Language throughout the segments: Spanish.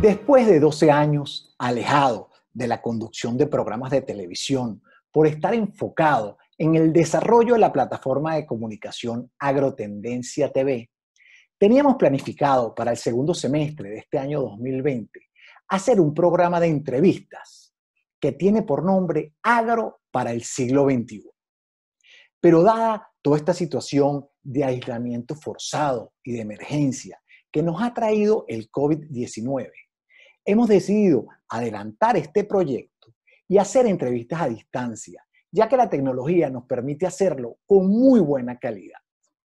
Después de 12 años alejado de la conducción de programas de televisión por estar enfocado en el desarrollo de la plataforma de comunicación Agrotendencia TV, teníamos planificado para el segundo semestre de este año 2020 hacer un programa de entrevistas que tiene por nombre Agro para el siglo XXI. Pero dada toda esta situación de aislamiento forzado y de emergencia que nos ha traído el COVID-19, hemos decidido adelantar este proyecto y hacer entrevistas a distancia, ya que la tecnología nos permite hacerlo con muy buena calidad.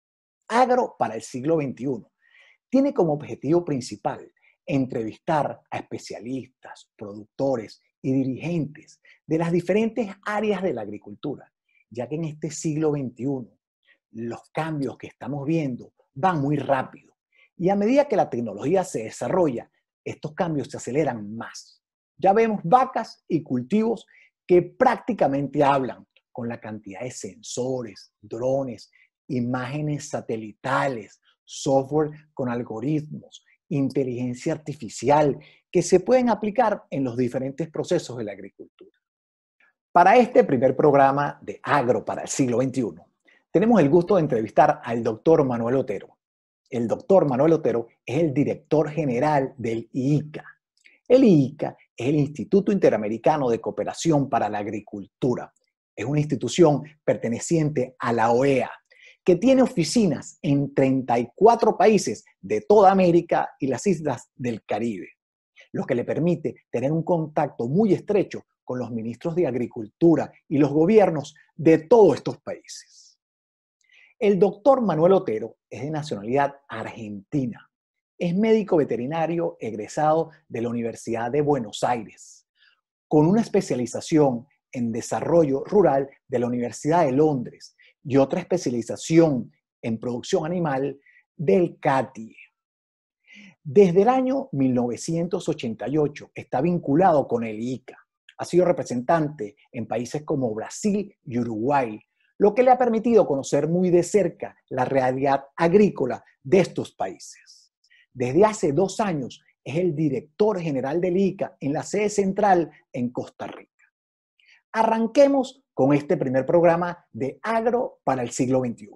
Agro para el siglo XXI tiene como objetivo principal entrevistar a especialistas, productores y dirigentes de las diferentes áreas de la agricultura, ya que en este siglo XXI los cambios que estamos viendo van muy rápido y a medida que la tecnología se desarrolla, estos cambios se aceleran más. Ya vemos vacas y cultivos que prácticamente hablan con la cantidad de sensores, drones, imágenes satelitales, software con algoritmos, inteligencia artificial que se pueden aplicar en los diferentes procesos de la agricultura. Para este primer programa de Agro para el siglo XXI, tenemos el gusto de entrevistar al doctor Manuel Otero. El doctor Manuel Otero es el director general del IICA. El IICA es el Instituto Interamericano de Cooperación para la Agricultura. Es una institución perteneciente a la OEA, que tiene oficinas en 34 países de toda América y las islas del Caribe, lo que le permite tener un contacto muy estrecho con los ministros de Agricultura y los gobiernos de todos estos países. El doctor Manuel Otero es de nacionalidad argentina. Es médico veterinario egresado de la Universidad de Buenos Aires, con una especialización en desarrollo rural de la Universidad de Londres y otra especialización en producción animal del CATIE. Desde el año 1988 está vinculado con el IICA. Ha sido representante en países como Brasil y Uruguay, lo que le ha permitido conocer muy de cerca la realidad agrícola de estos países. Desde hace 2 años es el director general del IICA en la sede central en Costa Rica. Arranquemos con este primer programa de Agro para el siglo XXI.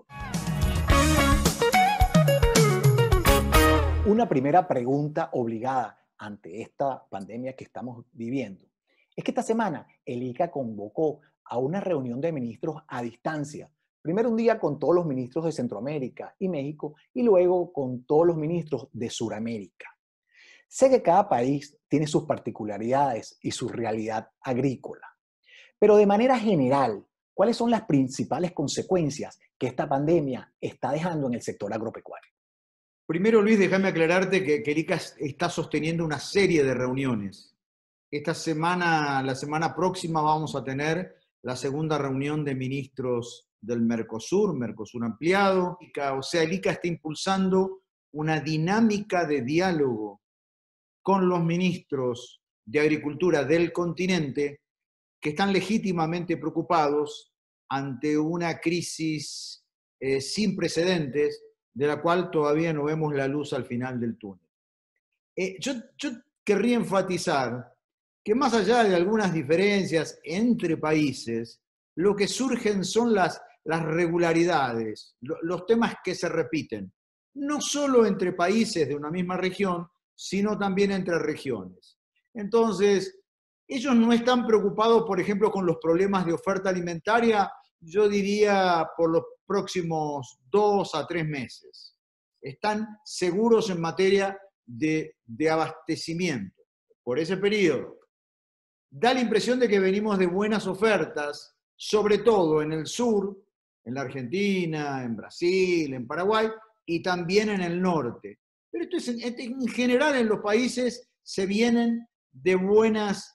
Una primera pregunta obligada ante esta pandemia que estamos viviendo es que esta semana el IICA convocó a una reunión de ministros a distancia. Primero un día con todos los ministros de Centroamérica y México y luego con todos los ministros de Sudamérica. Sé que cada país tiene sus particularidades y su realidad agrícola, pero de manera general, ¿cuáles son las principales consecuencias que esta pandemia está dejando en el sector agropecuario? Primero, Luis, déjame aclararte que el IICA está sosteniendo una serie de reuniones. Esta semana, la semana próxima, vamos a tener la segunda reunión de ministros del Mercosur ampliado. O sea, el IICA está impulsando una dinámica de diálogo con los ministros de Agricultura del continente que están legítimamente preocupados ante una crisis sin precedentes de la cual todavía no vemos la luz al final del túnel. Yo querría enfatizar que más allá de algunas diferencias entre países, lo que surgen son las regularidades, los temas que se repiten, no solo entre países de una misma región, sino también entre regiones. Entonces, ellos no están preocupados, por ejemplo, con los problemas de oferta alimentaria, yo diría por los próximos 2 a 3 meses. Están seguros en materia de abastecimiento por ese periodo. Da la impresión de que venimos de buenas ofertas, sobre todo en el sur, en la Argentina, en Brasil, en Paraguay y también en el norte. Pero esto es, en general en los países se vienen de buenas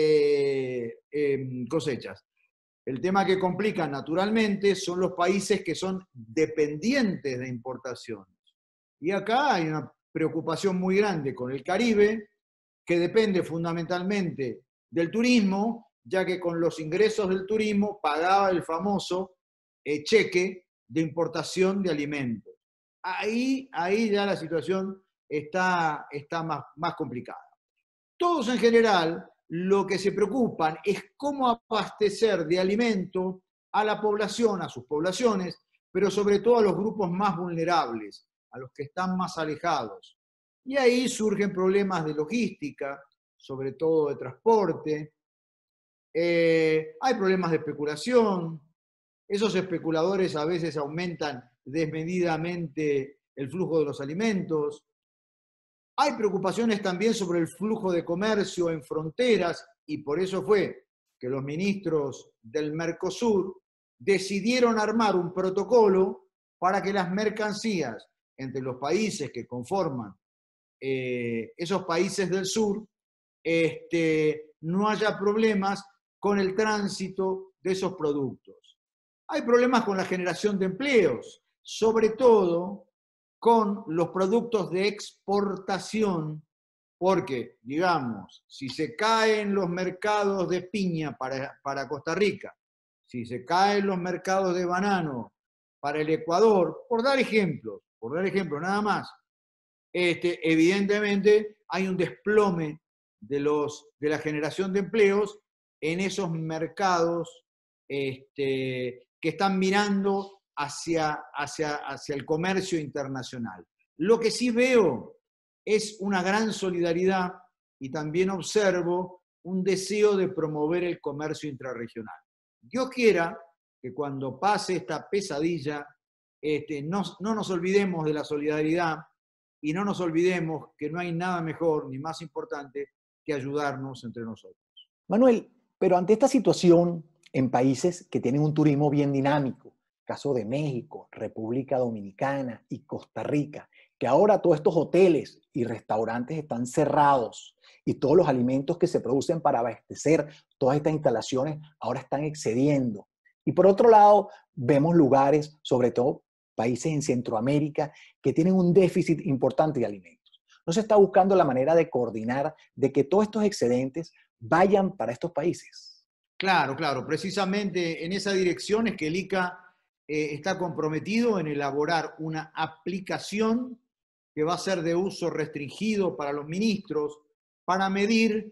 cosechas. El tema que complica naturalmente son los países que son dependientes de importaciones. Y acá hay una preocupación muy grande con el Caribe, que depende fundamentalmente del turismo, ya que con los ingresos del turismo pagaba el famoso cheque de importación de alimentos. Ahí ya la situación está más complicada. Todos en general lo que se preocupan es cómo abastecer de alimento a la población, a sus poblaciones, pero sobre todo a los grupos más vulnerables, a los que están más alejados. Y ahí surgen problemas de logística, sobre todo de transporte. Hay problemas de especulación. Esos especuladores a veces aumentan desmedidamente el flujo de los alimentos. Hay preocupaciones también sobre el flujo de comercio en fronteras y por eso fue que los ministros del Mercosur decidieron armar un protocolo para que las mercancías entre los países que conforman esos países del sur no haya problemas con el tránsito de esos productos. Hay problemas con la generación de empleos, sobre todo con los productos de exportación, porque, digamos, si se caen los mercados de piña para Costa Rica, si se caen los mercados de banano para el Ecuador, por dar ejemplos nada más, evidentemente hay un desplome de la generación de empleos en esos mercados que están mirando hacia el comercio internacional. Lo que sí veo es una gran solidaridad y también observo un deseo de promover el comercio intrarregional. Dios quiera que cuando pase esta pesadilla no nos olvidemos de la solidaridad y no nos olvidemos que no hay nada mejor ni más importante que ayudarnos entre nosotros. Manuel, pero ante esta situación, en países que tienen un turismo bien dinámico, caso de México, República Dominicana y Costa Rica, que ahora todos estos hoteles y restaurantes están cerrados y todos los alimentos que se producen para abastecer todas estas instalaciones ahora están excediendo. Y por otro lado, vemos lugares, sobre todo países en Centroamérica, que tienen un déficit importante de alimentos. No se está buscando la manera de coordinar, de que todos estos excedentes vayan para estos países. Claro, precisamente en esa dirección es que el ICA está comprometido en elaborar una aplicación que va a ser de uso restringido para los ministros para medir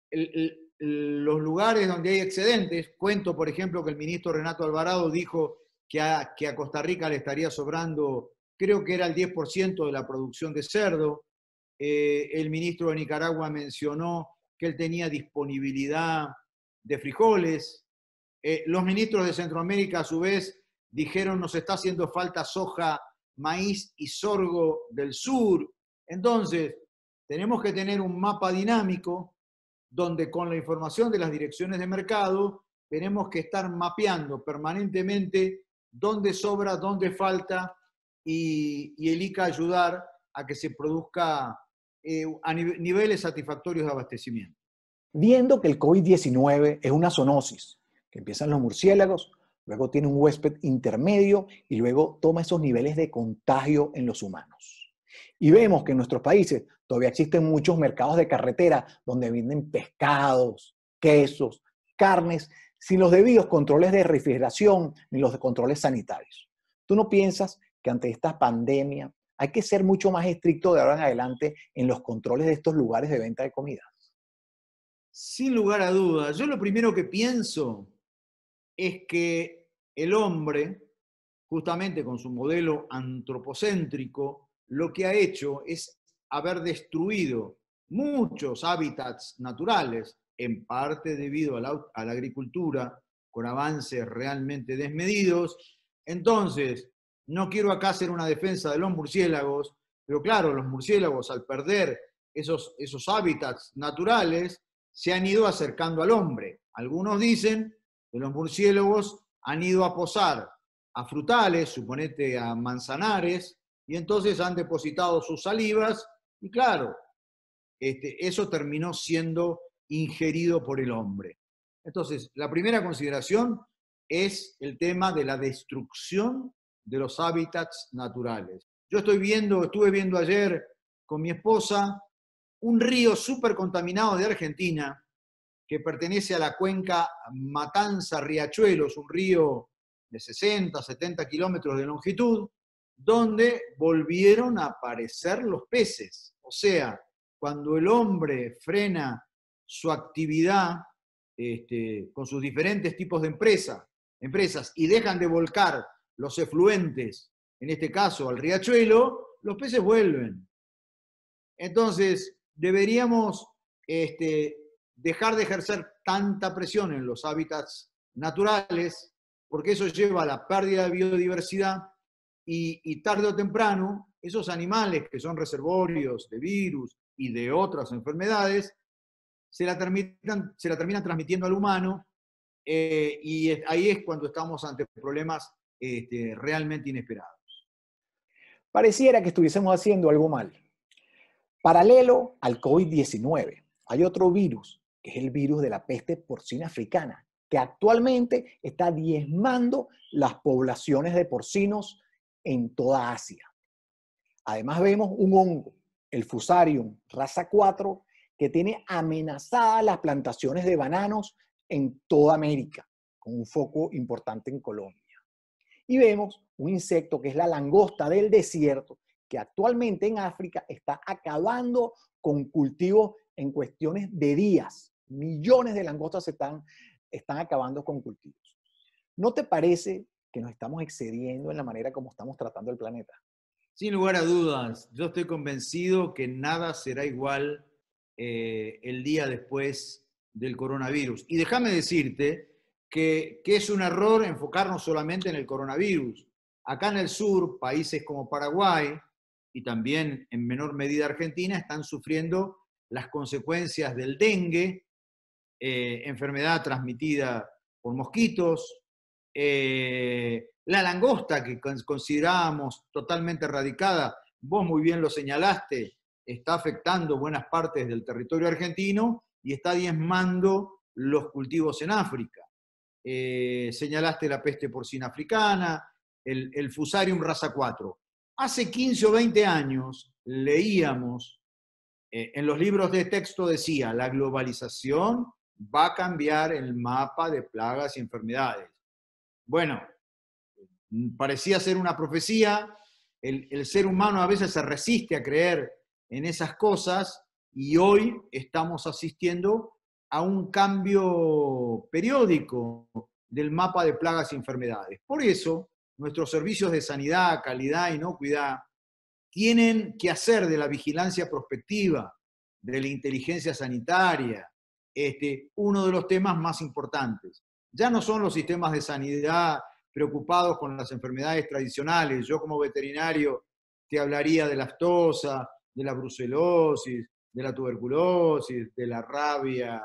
los lugares donde hay excedentes. Cuento, por ejemplo, que el ministro Renato Alvarado dijo que a Costa Rica le estaría sobrando, creo que era el 10% de la producción de cerdo. El ministro de Nicaragua mencionó que él tenía disponibilidad de frijoles. Los ministros de Centroamérica, a su vez, dijeron nos está haciendo falta soja, maíz y sorgo del sur. Entonces, tenemos que tener un mapa dinámico donde con la información de las direcciones de mercado tenemos que estar mapeando permanentemente dónde sobra, dónde falta y el ICA ayudar a que se produzca a niveles satisfactorios de abastecimiento. Viendo que el COVID-19 es una zoonosis, que empiezan los murciélagos, luego tiene un huésped intermedio y luego toma esos niveles de contagio en los humanos. Y vemos que en nuestros países todavía existen muchos mercados de carretera donde venden pescados, quesos, carnes, sin los debidos controles de refrigeración ni los controles sanitarios. ¿Tú no piensas que ante esta pandemia hay que ser mucho más estricto de ahora en adelante en los controles de estos lugares de venta de comida? Sin lugar a dudas, yo lo primero que pienso es que el hombre, justamente con su modelo antropocéntrico, lo que ha hecho es haber destruido muchos hábitats naturales, en parte debido a la agricultura, con avances realmente desmedidos. Entonces, no quiero acá hacer una defensa de los murciélagos, pero claro, los murciélagos al perder esos hábitats naturales, se han ido acercando al hombre. Algunos dicen que los murciélagos han ido a posar a frutales, suponete a manzanares, y entonces han depositado sus salivas, y claro, eso terminó siendo ingerido por el hombre. Entonces, la primera consideración es el tema de la destrucción de los hábitats naturales. Yo estuve viendo ayer con mi esposa un río súper contaminado de Argentina que pertenece a la cuenca Matanza-Riachuelos, un río de 60, 70 kilómetros de longitud, donde volvieron a aparecer los peces. O sea, cuando el hombre frena su actividad con sus diferentes tipos de empresas y dejan de volcar los efluentes, en este caso al riachuelo, los peces vuelven. Entonces, deberíamos dejar de ejercer tanta presión en los hábitats naturales, porque eso lleva a la pérdida de biodiversidad y tarde o temprano esos animales que son reservorios de virus y de otras enfermedades se la terminan transmitiendo al humano y ahí es cuando estamos ante problemas realmente inesperados. Pareciera que estuviésemos haciendo algo mal. Paralelo al COVID-19, hay otro virus, que es el virus de la peste porcina africana, que actualmente está diezmando las poblaciones de porcinos en toda Asia. Además vemos un hongo, el Fusarium raza 4, que tiene amenazadas las plantaciones de bananos en toda América, con un foco importante en Colombia. Y vemos un insecto que es la langosta del desierto, que actualmente en África está acabando con cultivos en cuestiones de días. Millones de langostas están acabando con cultivos. ¿No te parece que nos estamos excediendo en la manera como estamos tratando el planeta? Sin lugar a dudas, yo estoy convencido que nada será igual el día después del coronavirus. Y déjame decirte que es un error enfocarnos solamente en el coronavirus. Acá en el sur, países como Paraguay y también en menor medida Argentina están sufriendo las consecuencias del dengue, enfermedad transmitida por mosquitos, la langosta que considerábamos totalmente erradicada, vos muy bien lo señalaste, está afectando buenas partes del territorio argentino y está diezmando los cultivos en África. Señalaste la peste porcina africana, el Fusarium raza 4. Hace 15 o 20 años leíamos, en los libros de texto decía, la globalización va a cambiar el mapa de plagas y enfermedades. Bueno, parecía ser una profecía, el ser humano a veces se resiste a creer en esas cosas y hoy estamos asistiendo a un cambio periódico del mapa de plagas y enfermedades. Por eso, nuestros servicios de sanidad, calidad, inocuidad, tienen que hacer de la vigilancia prospectiva, de la inteligencia sanitaria, uno de los temas más importantes. Ya no son los sistemas de sanidad preocupados con las enfermedades tradicionales. Yo como veterinario te hablaría de la aftosa, de la brucelosis, de la tuberculosis, de la rabia.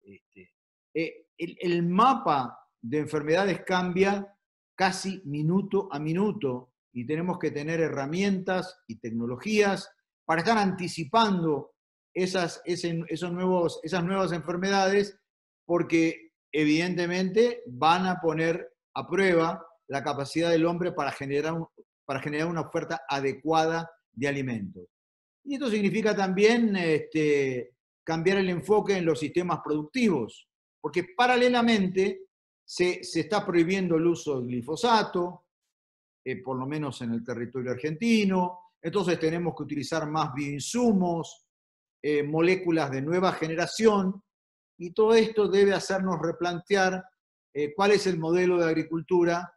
El mapa de enfermedades cambia casi minuto a minuto y tenemos que tener herramientas y tecnologías para estar anticipando esas nuevas enfermedades, porque evidentemente van a poner a prueba la capacidad del hombre para generar una oferta adecuada de alimentos. Y esto significa también cambiar el enfoque en los sistemas productivos, porque paralelamente se está prohibiendo el uso del glifosato, por lo menos en el territorio argentino. Entonces tenemos que utilizar más bioinsumos, moléculas de nueva generación, y todo esto debe hacernos replantear cuál es el modelo de agricultura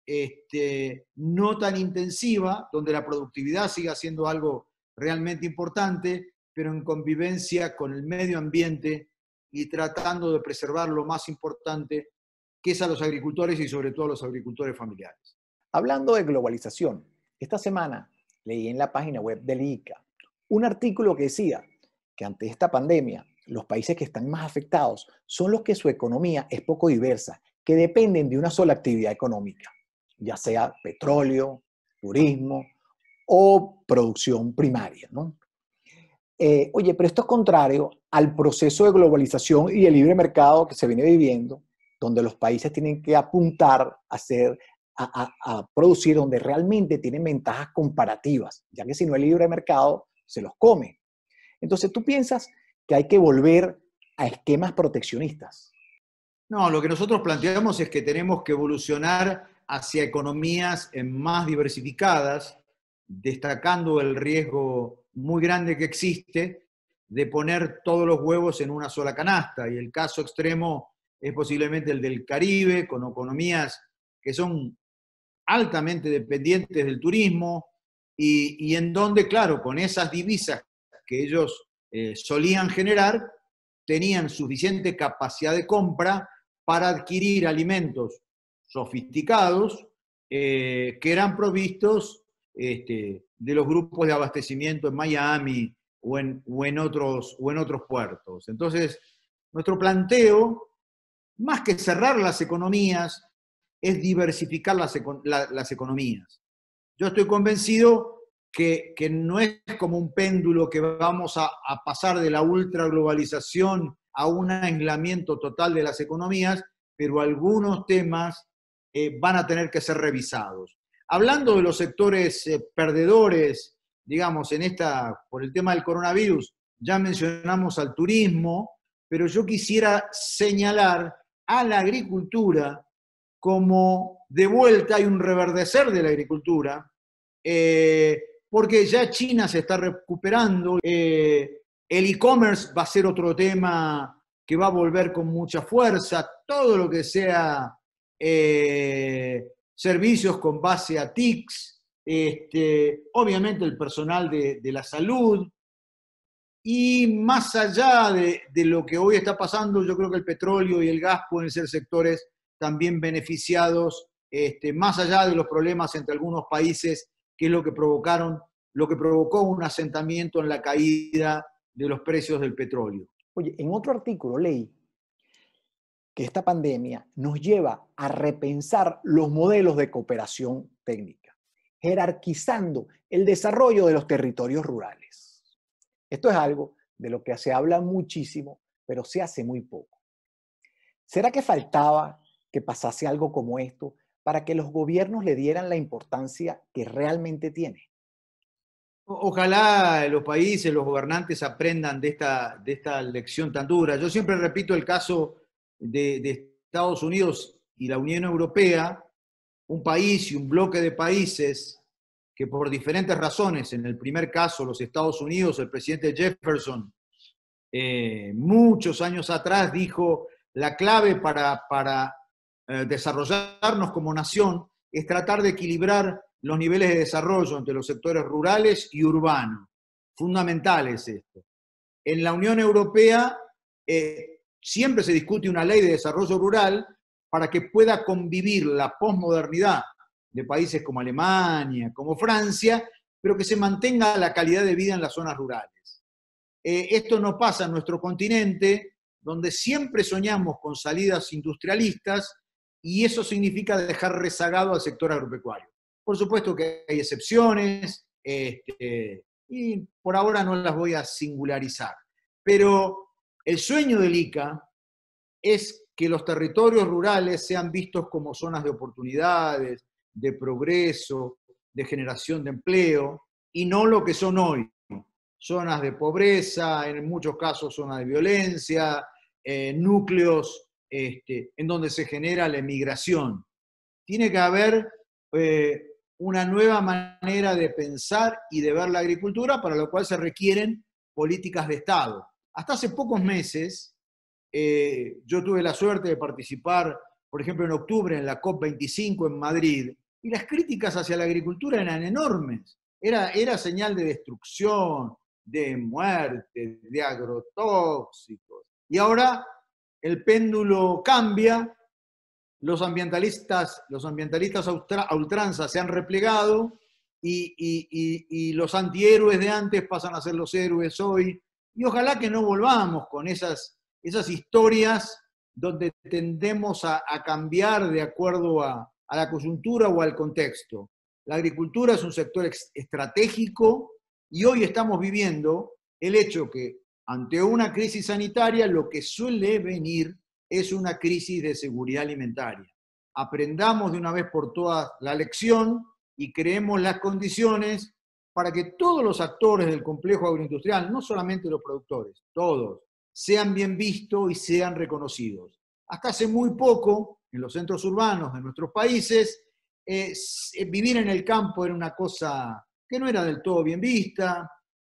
no tan intensiva, donde la productividad siga siendo algo realmente importante, pero en convivencia con el medio ambiente y tratando de preservar lo más importante, que es a los agricultores y sobre todo a los agricultores familiares. Hablando de globalización, esta semana leí en la página web del ICA un artículo que decía que ante esta pandemia, los países que están más afectados son los que su economía es poco diversa, que dependen de una sola actividad económica, ya sea petróleo, turismo o producción primaria, ¿no? Oye, pero esto es contrario al proceso de globalización y el libre mercado que se viene viviendo, donde los países tienen que apuntar a producir donde realmente tienen ventajas comparativas, ya que si no hay libre mercado, se los come. Entonces, ¿tú piensas que hay que volver a esquemas proteccionistas? No, lo que nosotros planteamos es que tenemos que evolucionar hacia economías más diversificadas, destacando el riesgo muy grande que existe de poner todos los huevos en una sola canasta. Y el caso extremo es posiblemente el del Caribe, con economías que son altamente dependientes del turismo y en donde, claro, con esas divisas que ellos solían generar, tenían suficiente capacidad de compra para adquirir alimentos sofisticados que eran provistos de los grupos de abastecimiento en Miami o en otros puertos. Entonces, nuestro planteo, más que cerrar las economías, es diversificar las economías. Yo estoy convencido que no es como un péndulo que vamos a pasar de la ultraglobalización a un aislamiento total de las economías, pero algunos temas van a tener que ser revisados. Hablando de los sectores perdedores, digamos, por el tema del coronavirus, ya mencionamos al turismo, pero yo quisiera señalar a la agricultura como de vuelta hay un reverdecer de la agricultura, porque ya China se está recuperando, el e-commerce va a ser otro tema que va a volver con mucha fuerza, todo lo que sea servicios con base a TICs, obviamente el personal de la salud, y más allá de lo que hoy está pasando, yo creo que el petróleo y el gas pueden ser sectores también beneficiados, más allá de los problemas entre algunos países, que es lo que provocó un asentamiento en la caída de los precios del petróleo. Oye, en otro artículo leí que esta pandemia nos lleva a repensar los modelos de cooperación técnica, jerarquizando el desarrollo de los territorios rurales. Esto es algo de lo que se habla muchísimo, pero se hace muy poco. ¿Será que faltaba que pasase algo como esto para que los gobiernos le dieran la importancia que realmente tiene? Ojalá los países, los gobernantes aprendan de esta lección tan dura. Yo siempre repito el caso de Estados Unidos y la Unión Europea, un país y un bloque de países que por diferentes razones, en el primer caso los Estados Unidos, el presidente Jefferson, muchos años atrás dijo, la clave para desarrollarnos como nación es tratar de equilibrar los niveles de desarrollo entre los sectores rurales y urbanos. Fundamental es esto. En la Unión Europea siempre se discute una ley de desarrollo rural para que pueda convivir la posmodernidad de países como Alemania, como Francia, pero que se mantenga la calidad de vida en las zonas rurales. Esto no pasa en nuestro continente, donde siempre soñamos con salidas industrialistas y eso significa dejar rezagado al sector agropecuario. Por supuesto que hay excepciones y por ahora no las voy a singularizar, pero el sueño del ICA es que los territorios rurales sean vistos como zonas de oportunidades, de progreso, de generación de empleo, y no lo que son hoy, zonas de pobreza, en muchos casos zonas de violencia, núcleos en donde se genera la emigración. Tiene que haber una nueva manera de pensar y de ver la agricultura, para lo cual se requieren políticas de Estado. Hasta hace pocos meses, yo tuve la suerte de participar, por ejemplo, en octubre en la COP25 en Madrid, y las críticas hacia la agricultura eran enormes. Era señal de destrucción, de muerte, de agrotóxicos. Y ahora el péndulo cambia, los ambientalistas a ultranza se han replegado y los antihéroes de antes pasan a ser los héroes hoy. Y ojalá que no volvamos con esas historias donde tendemos a cambiar de acuerdo a la coyuntura o al contexto. La agricultura es un sector estratégico y hoy estamos viviendo el hecho que ante una crisis sanitaria lo que suele venir es una crisis de seguridad alimentaria. Aprendamos de una vez por todas la lección y creemos las condiciones para que todos los actores del complejo agroindustrial, no solamente los productores, todos, sean bien vistos y sean reconocidos. Hasta hace muy poco, en los centros urbanos de nuestros países, vivir en el campo era una cosa que no era del todo bien vista,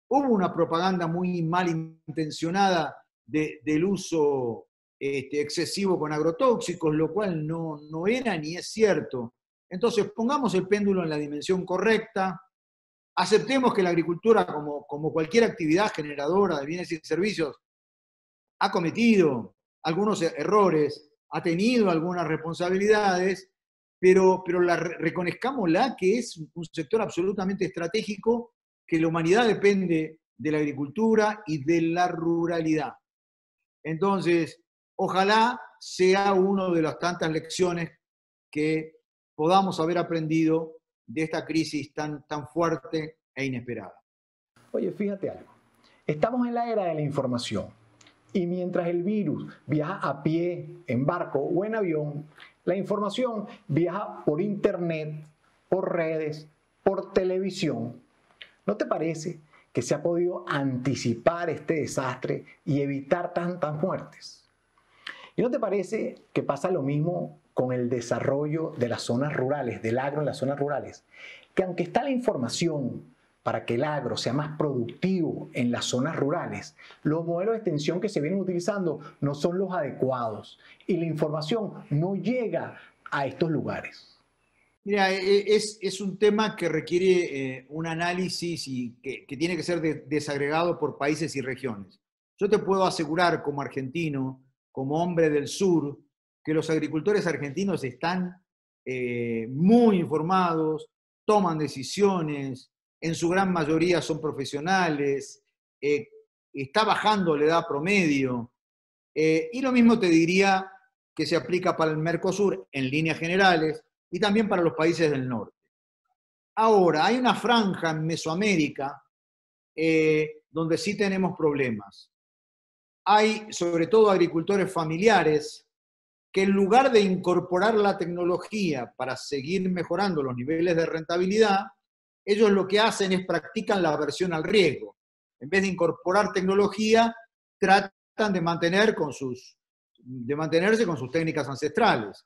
Hubo una propaganda muy mal intencionada del uso excesivo con agrotóxicos, lo cual no era ni es cierto. Entonces, pongamos el péndulo en la dimensión correcta, aceptemos que la agricultura, como cualquier actividad generadora de bienes y servicios, ha cometido algunos errores, ha tenido algunas responsabilidades, pero reconozcámosla que es un sector absolutamente estratégico, que la humanidad depende de la agricultura y de la ruralidad. Entonces, ojalá sea una de las tantas lecciones que podamos haber aprendido de esta crisis tan fuerte e inesperada. Oye, fíjate algo. Estamos en la era de la información y mientras el virus viaja a pie, en barco o en avión, la información viaja por internet, por redes, por televisión. ¿No te parece que se ha podido anticipar este desastre y evitar tantas muertes? ¿Y no te parece que pasa lo mismo con el desarrollo de las zonas rurales, del agro en las zonas rurales? Que aunque está la información para que el agro sea más productivo en las zonas rurales, los modelos de extensión que se vienen utilizando no son los adecuados y la información no llega a estos lugares. Mira, es un tema que requiere un análisis y que tiene que ser desagregado por países y regiones. Yo te puedo asegurar como argentino, como hombre del sur, que los agricultores argentinos están muy informados, toman decisiones, en su gran mayoría son profesionales, está bajando la edad promedio, y lo mismo te diría que se aplica para el Mercosur en líneas generales y también para los países del norte. Ahora, hay una franja en Mesoamérica donde sí tenemos problemas. Hay sobre todo agricultores familiares que en lugar de incorporar la tecnología para seguir mejorando los niveles de rentabilidad, ellos lo que hacen es practican la aversión al riesgo. En vez de incorporar tecnología, tratan de mantenerse con sus técnicas ancestrales.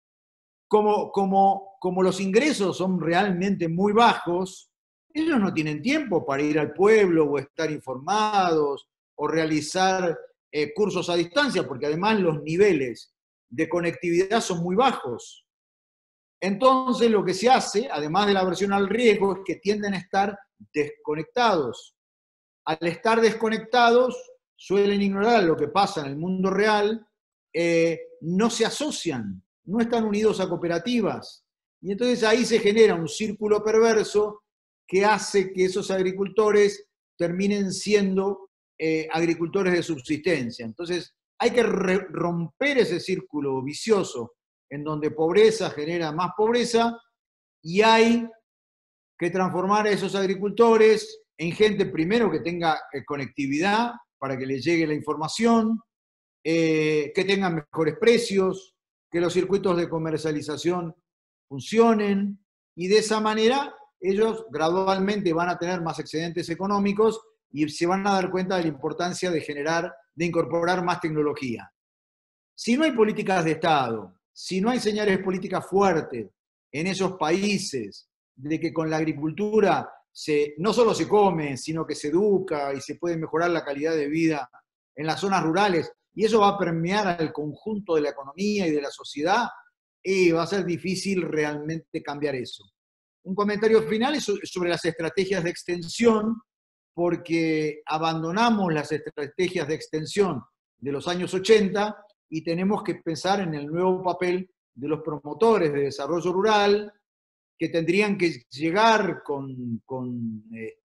Como los ingresos son realmente muy bajos, ellos no tienen tiempo para ir al pueblo o estar informados o realizar cursos a distancia, porque además los niveles de conectividad son muy bajos. Entonces lo que se hace, además de la aversión al riesgo, es que tienden a estar desconectados. Al estar desconectados, suelen ignorar lo que pasa en el mundo real, no se asocian, no están unidos a cooperativas. Y entonces ahí se genera un círculo perverso que hace que esos agricultores terminen siendo agricultores de subsistencia. Entonces hay que romper ese círculo vicioso en donde pobreza genera más pobreza y hay que transformar a esos agricultores en gente primero que tenga conectividad para que les llegue la información, que tengan mejores precios, que los circuitos de comercialización funcionen y de esa manera ellos gradualmente van a tener más excedentes económicos y se van a dar cuenta de la importancia de incorporar más tecnología. Si no hay políticas de Estado, si no hay señales políticas fuertes en esos países de que con la agricultura no solo se come, sino que se educa y se puede mejorar la calidad de vida en las zonas rurales, y eso va a permear al conjunto de la economía y de la sociedad, y va a ser difícil realmente cambiar eso. Un comentario final es sobre las estrategias de extensión, porque abandonamos las estrategias de extensión de los años 80 y tenemos que pensar en el nuevo papel de los promotores de desarrollo rural, que tendrían que llegar con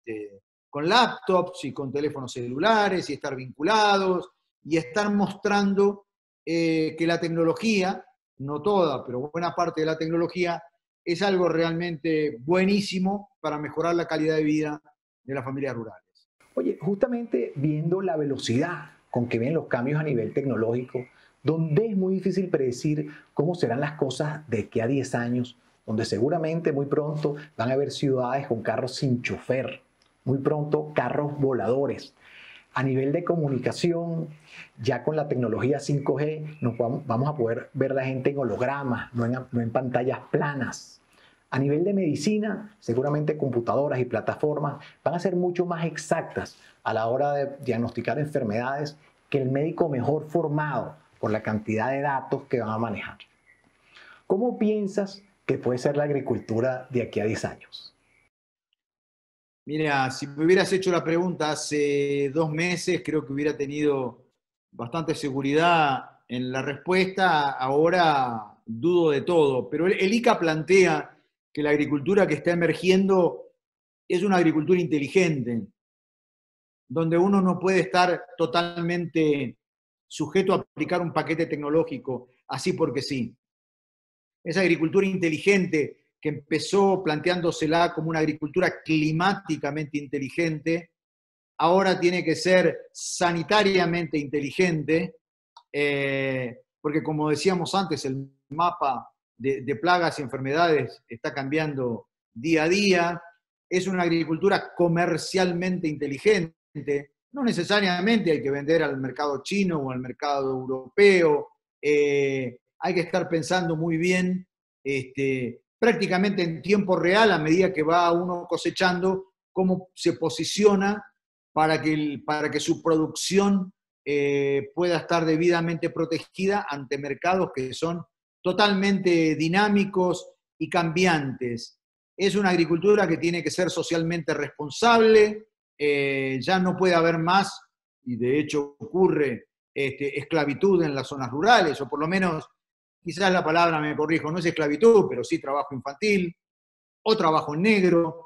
laptops y con teléfonos celulares y estar vinculados y estar mostrando que la tecnología, no toda, pero buena parte de la tecnología, es algo realmente buenísimo para mejorar la calidad de vida de las familias rurales. Oye, justamente viendo la velocidad con que vienen los cambios a nivel tecnológico, donde es muy difícil predecir cómo serán las cosas de aquí a 10 años, donde seguramente muy pronto van a haber ciudades con carros sin chofer, muy pronto carros voladores. A nivel de comunicación, ya con la tecnología 5G, vamos a poder ver a la gente en hologramas, no en pantallas planas. A nivel de medicina, seguramente computadoras y plataformas van a ser mucho más exactas a la hora de diagnosticar enfermedades que el médico mejor formado por la cantidad de datos que van a manejar. ¿Cómo piensas que puede ser la agricultura de aquí a 10 años? Mira, si me hubieras hecho la pregunta hace 2 meses, creo que hubiera tenido bastante seguridad en la respuesta. Ahora dudo de todo, pero el ICA plantea que la agricultura que está emergiendo es una agricultura inteligente, donde uno no puede estar totalmente sujeto a aplicar un paquete tecnológico así porque sí. Esa agricultura inteligente que empezó planteándosela como una agricultura climáticamente inteligente, ahora tiene que ser sanitariamente inteligente, porque como decíamos antes, el mapa de plagas y enfermedades está cambiando día a día. Es una agricultura comercialmente inteligente. No necesariamente hay que vender al mercado chino o al mercado europeo. Hay que estar pensando muy bien, prácticamente en tiempo real, a medida que va uno cosechando, cómo se posiciona para que su producción pueda estar debidamente protegida ante mercados que son totalmente dinámicos y cambiantes. Es una agricultura que tiene que ser socialmente responsable, ya no puede haber más, y de hecho ocurre, esclavitud en las zonas rurales, o por lo menos, quizás la palabra me corrijo, no es esclavitud, pero sí trabajo infantil, o trabajo negro,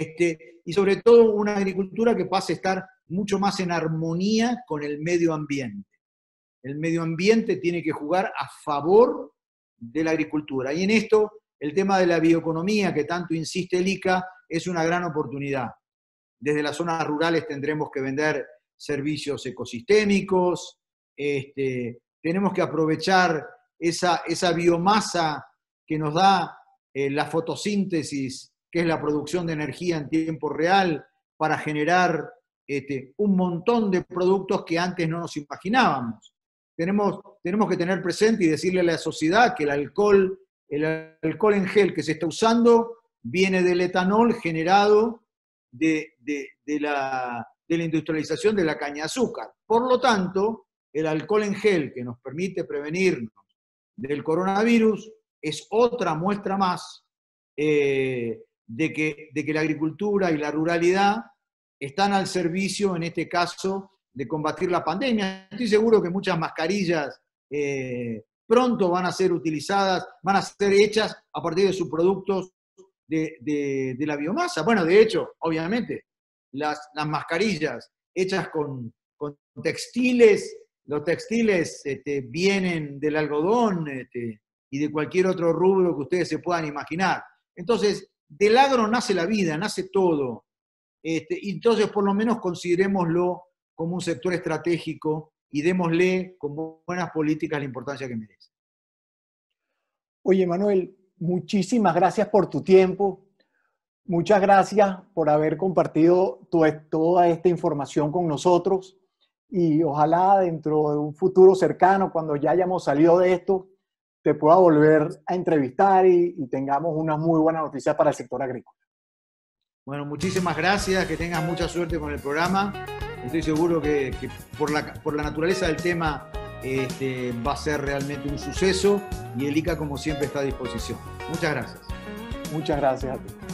y sobre todo una agricultura que pase a estar mucho más en armonía con el medio ambiente. El medio ambiente tiene que jugar a favor de la agricultura. Y en esto, el tema de la bioeconomía, que tanto insiste el ICA, es una gran oportunidad. Desde las zonas rurales tendremos que vender servicios ecosistémicos, tenemos que aprovechar esa biomasa que nos da la fotosíntesis, que es la producción de energía en tiempo real, para generar un montón de productos que antes no nos imaginábamos. Tenemos que tener presente y decirle a la sociedad que el alcohol en gel que se está usando viene del etanol generado de la industrialización de la caña de azúcar. Por lo tanto, el alcohol en gel que nos permite prevenirnos del coronavirus es otra muestra más de que la agricultura y la ruralidad están al servicio, en este caso, de combatir la pandemia. Estoy seguro que muchas mascarillas pronto van a ser utilizadas, van a ser hechas a partir de subproductos de la biomasa. Bueno, de hecho, obviamente, las mascarillas hechas con textiles, los textiles vienen del algodón y de cualquier otro rubro que ustedes se puedan imaginar. Entonces, del agro nace la vida, nace todo. Y entonces, por lo menos, considerémoslo como un sector estratégico y démosle con buenas políticas la importancia que merece. Oye, Manuel, muchísimas gracias por tu tiempo. Muchas gracias por haber compartido toda esta información con nosotros y ojalá dentro de un futuro cercano, cuando ya hayamos salido de esto, te pueda volver a entrevistar y tengamos una muy buena noticia para el sector agrícola. Bueno, muchísimas gracias, que tengas mucha suerte con el programa. Estoy seguro que por la naturaleza del tema va a ser realmente un suceso y el ICA, como siempre, está a disposición. Muchas gracias. Muchas gracias a ti.